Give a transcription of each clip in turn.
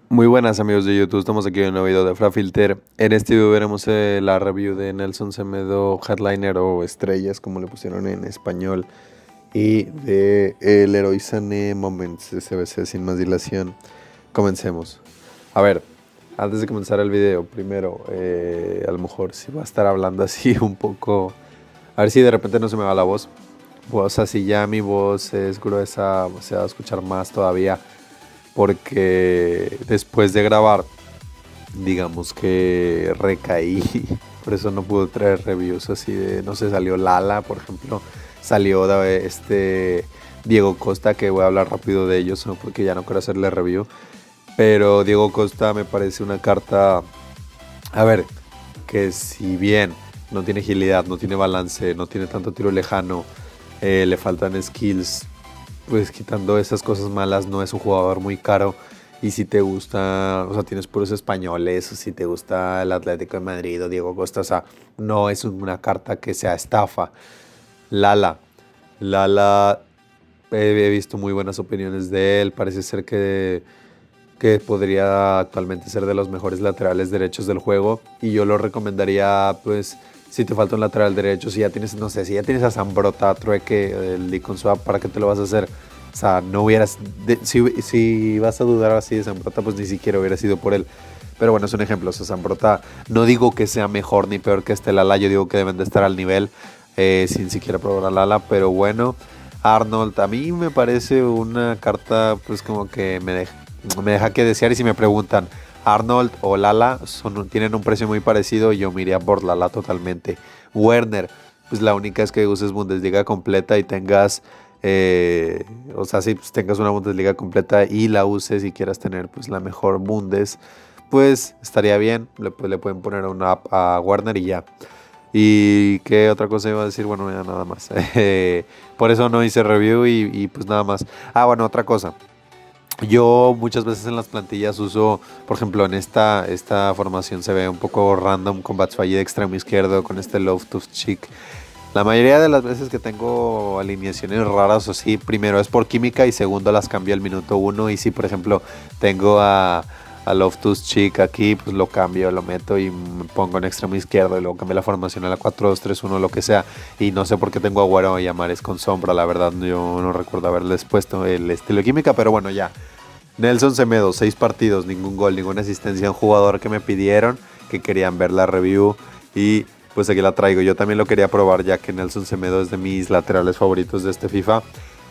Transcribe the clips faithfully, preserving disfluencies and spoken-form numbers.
Muy buenas amigos de YouTube, estamos aquí en un nuevo video de FraFilter. En este video veremos eh, la review de Nelson Semedo Headliner o Estrellas, como le pusieron en español, y de el Leroy Sané Moments S B C. Sin más dilación, comencemos. A ver, antes de comenzar el video, primero, eh, a lo mejor si va a estar hablando así un poco, a ver si de repente no se me va la voz. O sea, si ya mi voz es gruesa, se va a escuchar más todavía, porque después de grabar, digamos que recaí, por eso no pude traer reviews así de, no sé, salió Lala, por ejemplo, salió de este Diego Costa, que voy a hablar rápido de ellos, ¿no? Porque ya no quiero hacerle review, pero Diego Costa me parece una carta, a ver, que si bien no tiene agilidad, no tiene balance, no tiene tanto tiro lejano, eh, le faltan skills, pues quitando esas cosas malas, no es un jugador muy caro. Y si te gusta, o sea, tienes puros españoles, o si te gusta el Atlético de Madrid o Diego Costa, o sea, no es una carta que sea estafa. Lala, Lala, he, he visto muy buenas opiniones de él, parece ser que, que podría actualmente ser de los mejores laterales derechos del juego, y yo lo recomendaría, pues, si te falta un lateral derecho, si ya tienes, no sé, si ya tienes a Zambrota, Trueque, el Deacon Swap, ¿para qué te lo vas a hacer? O sea, no hubieras, de, si, si vas a dudar así de Zambrota, pues ni siquiera hubiera sido por él. Pero bueno, es un ejemplo. O sea, Zambrota, no digo que sea mejor ni peor que este Lala, yo digo que deben de estar al nivel, eh, sin siquiera probar a Lala, pero bueno. Arnold, a mí me parece una carta, pues como que me deja, me deja que desear. Y si me preguntan, Arnold o Lala son, tienen un precio muy parecido, y yo me iría por Lala totalmente. Werner, pues la única es que uses Bundesliga completa y tengas, eh, o sea, si pues, tengas una Bundesliga completa y la uses y quieras tener pues la mejor Bundes, pues estaría bien. Le, pues, le pueden poner una app a Werner y ya. ¿Y qué otra cosa iba a decir? Bueno, ya nada más. Por eso no hice review y, y pues nada más. Ah, bueno, otra cosa. Yo muchas veces en las plantillas uso, por ejemplo, en esta, esta formación se ve un poco random con Batshuayi de extremo izquierdo, con este Loftus-Cheek. La mayoría de las veces que tengo alineaciones raras o sí, primero es por química y segundo las cambio al minuto uno. Y si por ejemplo tengo a, a Loftus-Cheek aquí, pues lo cambio, lo meto y me pongo en extremo izquierdo y luego cambio la formación a la cuatro dos tres uno, lo que sea. Y no sé por qué tengo a Agüero y a Mahrez con sombra, la verdad yo no recuerdo haberles puesto el estilo de química, pero bueno, ya. Nelson Semedo, seis partidos, ningún gol, ninguna asistencia. Un jugador que me pidieron, que querían ver la review, y pues aquí la traigo. Yo también lo quería probar, ya que Nelson Semedo es de mis laterales favoritos de este FIFA.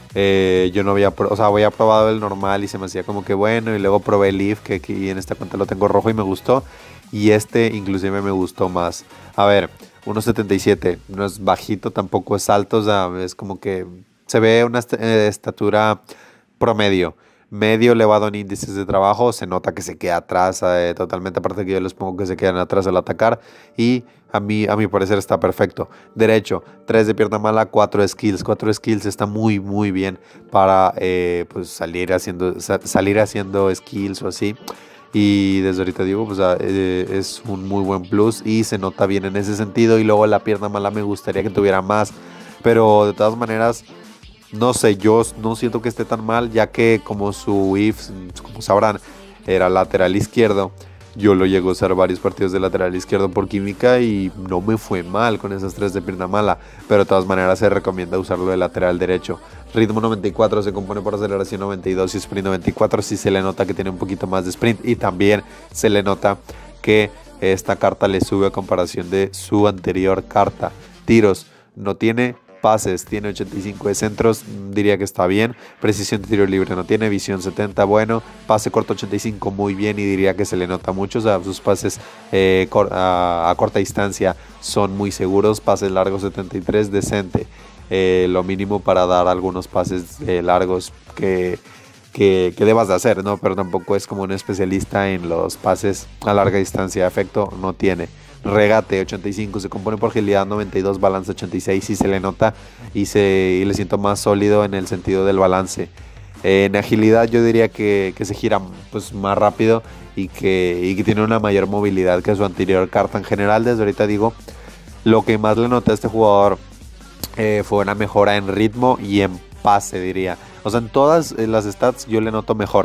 Eh, yo no había, o sea, había probado el normal y se me hacía como que bueno, y luego probé el Leaf, que aquí en esta cuenta lo tengo rojo y me gustó, y este inclusive me gustó más. A ver, uno setenta y siete, no es bajito, tampoco es alto, o sea, es como que se ve una est eh, estatura promedio. Medio elevado en índices de trabajo, se nota que se queda atrás, eh, totalmente, aparte que yo les pongo que se quedan atrás al atacar, y a mí, a mi parecer está perfecto. Derecho, tres de pierna mala, cuatro skills, cuatro skills está muy muy bien para eh, pues salir haciendo, sa salir haciendo skills o así. Y desde ahorita digo, pues eh, es un muy buen plus y se nota bien en ese sentido. Y luego la pierna mala me gustaría que tuviera más, pero de todas maneras, no sé, yo no siento que esté tan mal, ya que como su I F, como sabrán, era lateral izquierdo. Yo lo llego a usar varios partidos de lateral izquierdo por química y no me fue mal con esas tres de pierna mala, pero de todas maneras se recomienda usarlo de lateral derecho. Ritmo noventa y cuatro, se compone por aceleración noventa y dos y sprint noventa y cuatro. Sí se le nota que tiene un poquito más de sprint, y también se le nota que esta carta le sube a comparación de su anterior carta. Tiros, no tiene. Pases, tiene ochenta y cinco de centros, diría que está bien. Precisión de tiro libre no tiene. Visión setenta, bueno. Pase corto ochenta y cinco, muy bien, y diría que se le nota mucho. O sea, sus pases eh, cor a, a corta distancia son muy seguros. Pases largos setenta y tres, decente. Eh, lo mínimo para dar algunos pases eh, largos que, que, que debas de hacer, ¿no? Pero tampoco es como un especialista en los pases a larga distancia. Efecto no tiene. Regate ochenta y cinco, se compone por agilidad noventa y dos, balance ochenta y seis, y se le nota y, se, y le siento más sólido en el sentido del balance. Eh, en agilidad yo diría que, que se gira pues, más rápido y que, y que tiene una mayor movilidad que su anterior carta. En general, desde ahorita digo, lo que más le noté a este jugador eh, fue una mejora en ritmo y en pase, diría. O sea, en todas las stats yo le noto mejor.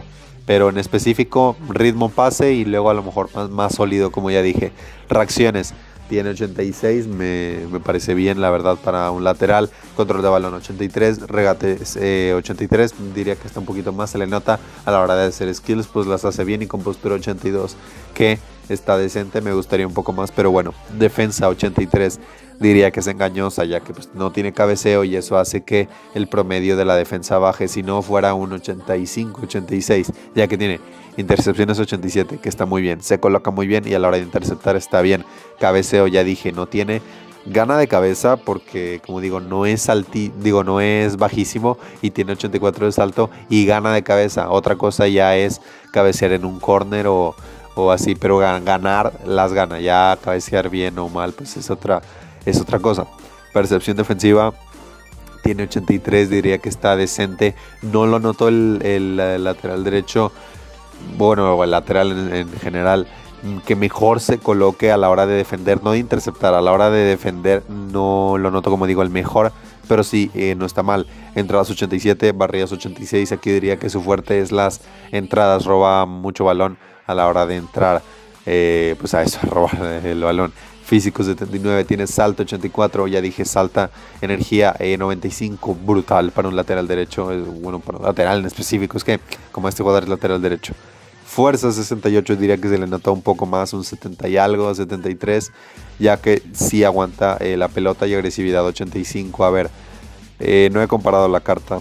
pero en específico ritmo, pase y luego a lo mejor más, más sólido, como ya dije. Reacciones. Tiene ochenta y seis, me, me parece bien la verdad para un lateral. Control de balón ochenta y tres, regates eh, ochenta y tres, diría que está un poquito más, se le nota a la hora de hacer skills, pues las hace bien, y compostura ochenta y dos, que está decente, me gustaría un poco más, pero bueno. Defensa ochenta y tres, diría que es engañosa, ya que pues, no tiene cabeceo y eso hace que el promedio de la defensa baje, si no fuera un ochenta y cinco, ochenta y seis, ya que tiene intercepciones ochenta y siete, que está muy bien, se coloca muy bien y a la hora de interceptar está bien. Cabeceo, ya dije, no tiene. Gana de cabeza porque, como digo, no es alti, digo, no es bajísimo y tiene ochenta y cuatro de salto y gana de cabeza. Otra cosa ya es cabecear en un corner o, o así, pero ganar las gana. Ya cabecear bien o mal, pues es otra, es otra cosa. Percepción defensiva tiene ochenta y tres, diría que está decente. No lo noto el, el, el lateral derecho, bueno, el lateral en, en general, que mejor se coloque a la hora de defender, no de interceptar, a la hora de defender no lo noto, como digo, el mejor, pero sí, eh, no está mal. Entradas ochenta y siete, barridas ochenta y seis, aquí diría que su fuerte es las entradas, roba mucho balón a la hora de entrar, eh, pues a eso, a robar el balón. Físico setenta y nueve, tiene salto ochenta y cuatro, ya dije salta, energía eh, noventa y cinco, brutal para un lateral derecho, eh, bueno, para un lateral en específico, es que como este jugador es lateral derecho. Fuerza sesenta y ocho, diría que se le nota un poco más, un setenta y algo, setenta y tres, ya que sí aguanta eh, la pelota, y agresividad ochenta y cinco. A ver, eh, no he comparado la carta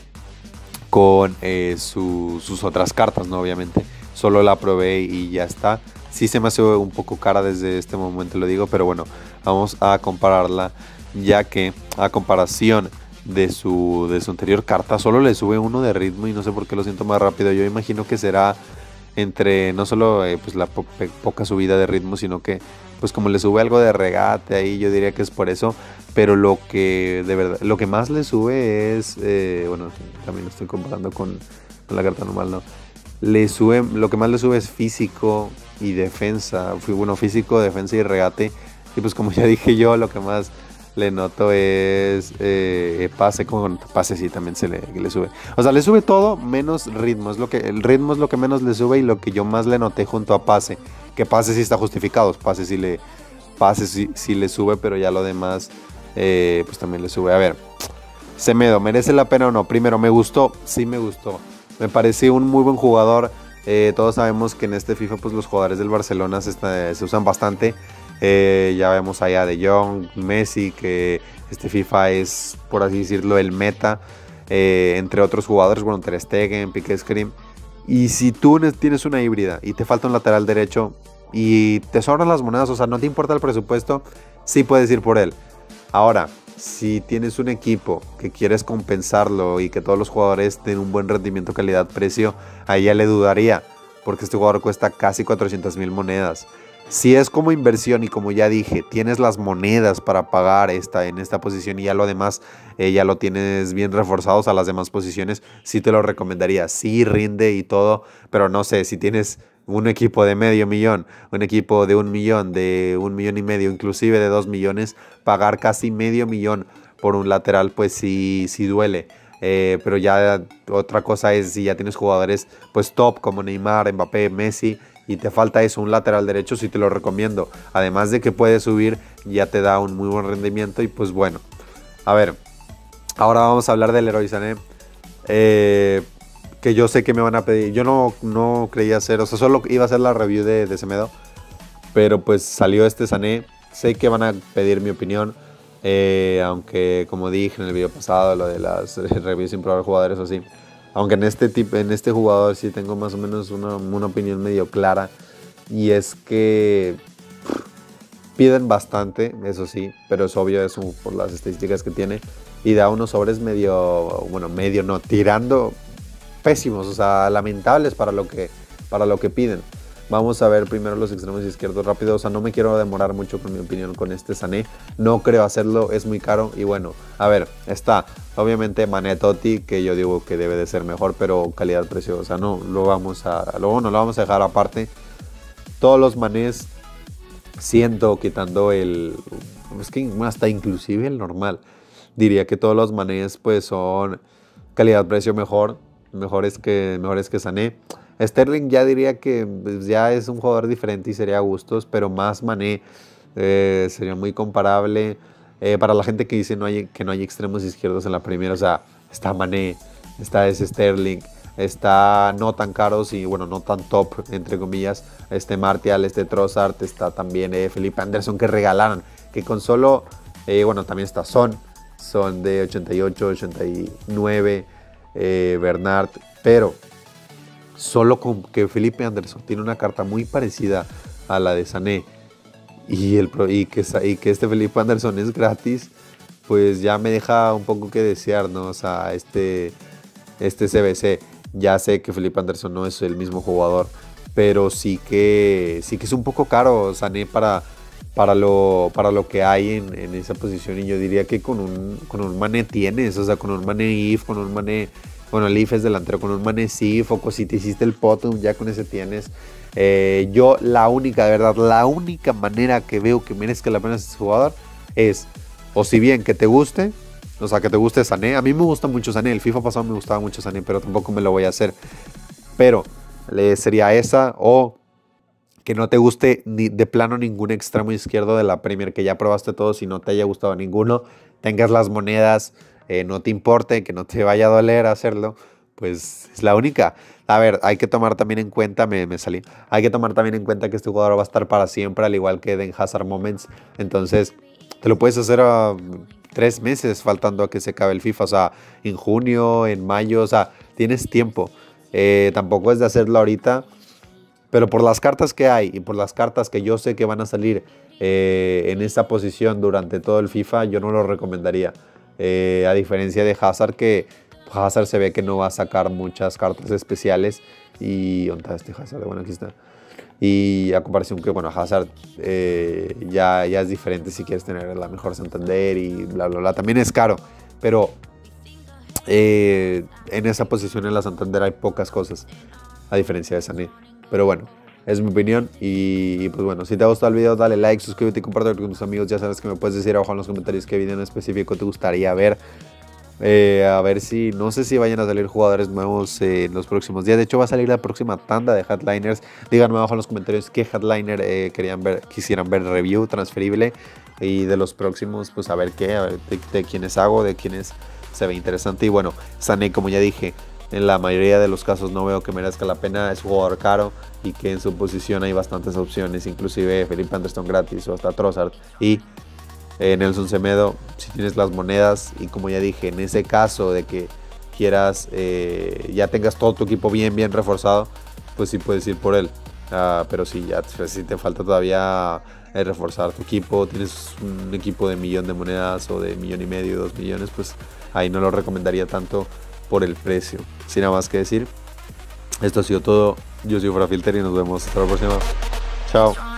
con eh, su, sus otras cartas, ¿no? Obviamente, solo la probé y ya está. Sí se me hace un poco cara desde este momento, lo digo, pero bueno, vamos a compararla, ya que a comparación de su, de su anterior carta, solo le sube uno de ritmo y no sé por qué lo siento más rápido. Yo imagino que será entre no solo eh, pues la po poca subida de ritmo, sino que pues como le sube algo de regate ahí, yo diría que es por eso. Pero lo que de verdad, lo que más le sube es, eh, bueno, también lo estoy comparando con, con la carta normal, ¿no? Le sube, lo que más le sube es físico y defensa, bueno, físico, defensa y regate. Y pues como ya dije yo, lo que más le noto es eh, pase, con pase sí también se le, le sube. O sea, le sube todo menos ritmo. Es lo que, el ritmo es lo que menos le sube y lo que yo más le noté junto a pase. Que pase sí está justificado, pase sí le, pase sí, sí le sube, pero ya lo demás eh, pues también le sube. A ver, Semedo, ¿merece la pena o no? Primero, ¿me gustó? Sí me gustó. Me pareció un muy buen jugador. Eh, todos sabemos que en este FIFA pues los jugadores del Barcelona se, está, se usan bastante. Eh, ya vemos allá de Jong, Messi, que este FIFA es, por así decirlo, el meta, eh, entre otros jugadores, bueno, Ter Stegen, Piqué, Scream. Y si tú tienes una híbrida y te falta un lateral derecho y te sobran las monedas, o sea, no te importa el presupuesto, sí puedes ir por él. Ahora, si tienes un equipo que quieres compensarlo y que todos los jugadores tengan un buen rendimiento, calidad-precio, ahí ya le dudaría, porque este jugador cuesta casi cuatrocientas mil monedas. Si es como inversión y como ya dije, tienes las monedas para pagar esta, en esta posición y ya lo demás, eh, ya lo tienes bien reforzados a las demás posiciones, sí te lo recomendaría. Sí rinde y todo, pero no sé, si tienes un equipo de medio millón, un equipo de un millón, de un millón y medio, inclusive de dos millones, pagar casi medio millón por un lateral, pues sí, sí duele. Eh, pero ya otra cosa es si ya tienes jugadores pues top como Neymar, Mbappé, Messi, y te falta eso, un lateral derecho, sí te lo recomiendo. Además de que puede subir, ya te da un muy buen rendimiento. Y pues bueno, a ver, ahora vamos a hablar del Leroy Sané, eh, que yo sé que me van a pedir. Yo no, no creía hacer, o sea, solo iba a hacer la review de, de Semedo, pero pues salió este Sané. Sé que van a pedir mi opinión, eh, aunque como dije en el video pasado, lo de las reviews sin probar jugadores o así, aunque en este, tipo, en este jugador sí tengo más o menos una, una opinión medio clara. Y es que pff, piden bastante, eso sí, pero es obvio eso por las estadísticas que tiene. Y da unos sobres medio, bueno, medio no, tirando pésimos, o sea, lamentables para lo que, para lo que piden. Vamos a ver primero los extremos izquierdos rápido. O sea, no me quiero demorar mucho con mi opinión con este Sané. No creo hacerlo, es muy caro. Y bueno, a ver, está obviamente Mané Totti, que yo digo que debe de ser mejor, pero calidad-precio, o sea, no lo vamos a, luego no lo vamos a dejar aparte. Todos los Manés, siento, quitando el, es que hasta inclusive el normal, diría que todos los Manés pues son calidad-precio mejor, mejores que, mejores que Sané. Sterling ya diría que pues, ya es un jugador diferente y sería a gustos, pero más Mané eh, sería muy comparable. Eh, para la gente que dice no hay, que no hay extremos izquierdos en la primera, o sea, está Mané, está ese Sterling, está no tan caros y bueno, no tan top, entre comillas, este Martial, este Trossard, está también eh, Felipe Anderson que regalaron, que con solo, eh, bueno, también está Son, Son de ochenta y ocho, ochenta y nueve, eh, Bernard, pero solo con que Felipe Anderson tiene una carta muy parecida a la de Sané y, el, y, que, y que este Felipe Anderson es gratis, pues ya me deja un poco que desear, ¿no? O sea, este, este C B C, ya sé que Felipe Anderson no es el mismo jugador, pero sí que, sí que es un poco caro Sané para, para, lo, para lo que hay en, en esa posición, y yo diría que con un, con un Mané tienes, o sea, con un Mané If, con un Mané... Bueno, el If es delantero, con un Mané Sif, o si te hiciste el Potum, ya con ese tienes. Eh, yo la única, de verdad, la única manera que veo que merezca la pena ese jugador es, o si bien que te guste, o sea, que te guste Sané. A mí me gusta mucho Sané, el FIFA pasado me gustaba mucho Sané, pero tampoco me lo voy a hacer. Pero le sería esa, o que no te guste ni de plano ningún extremo izquierdo de la Premier, que ya probaste todos y no te haya gustado ninguno, tengas las monedas, eh, no te importe, que no te vaya a doler hacerlo, pues es la única. A ver, hay que tomar también en cuenta, me, me salí, hay que tomar también en cuenta que este jugador va a estar para siempre, al igual que Eden Hazard Moments, entonces te lo puedes hacer a tres meses faltando a que se acabe el FIFA, o sea, en junio, en mayo, o sea, tienes tiempo, eh, tampoco es de hacerlo ahorita. Pero por las cartas que hay y por las cartas que yo sé que van a salir eh, en esta posición durante todo el FIFA, yo no lo recomendaría. Eh, a diferencia de Hazard, que Hazard se ve que no va a sacar muchas cartas especiales. Y ¿dónde está este Hazard? Bueno, aquí está. Y a comparación que, bueno, Hazard eh, ya, ya es diferente si quieres tener la mejor Santander y bla, bla, bla. También es caro, pero eh, en esa posición en la Santander hay pocas cosas, a diferencia de Sané. Pero bueno, es mi opinión y, y pues bueno, si te ha gustado el video dale like, suscríbete y compártelo con tus amigos. Ya sabes que me puedes decir abajo en los comentarios qué video en específico te gustaría ver. Eh, a ver si, no sé si vayan a salir jugadores nuevos eh, en los próximos días. De hecho va a salir la próxima tanda de Headliners. Díganme abajo en los comentarios qué Headliner eh, querían ver, quisieran ver review transferible. Y de los próximos, pues a ver qué, a ver de, de quiénes hago, de quiénes se ve interesante. Y bueno, Sané, como ya dije, en la mayoría de los casos no veo que merezca la pena, es un jugador caro y que en su posición hay bastantes opciones, inclusive Felipe Anderson gratis o hasta Trossard y eh, Nelson Semedo, si tienes las monedas y como ya dije, en ese caso de que quieras, eh, ya tengas todo tu equipo bien, bien reforzado, pues sí puedes ir por él, uh, pero si ya si te falta todavía eh, reforzar tu equipo, tienes un equipo de millón de monedas o de millón y medio, dos millones, pues ahí no lo recomendaría tanto por el precio. Sin nada más que decir, esto ha sido todo. Yo soy Frafilter y nos vemos hasta la próxima. Chao.